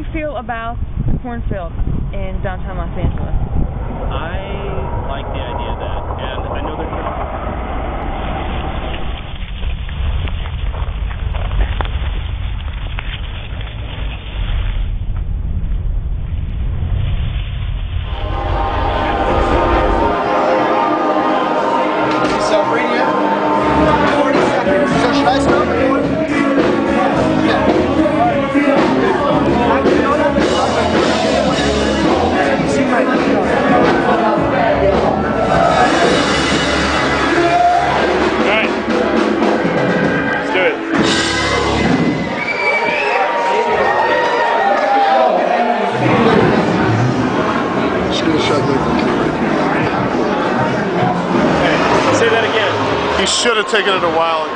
feel about the cornfield in downtown Los Angeles? I like the idea of that, and I know there's He should have taken it a while ago.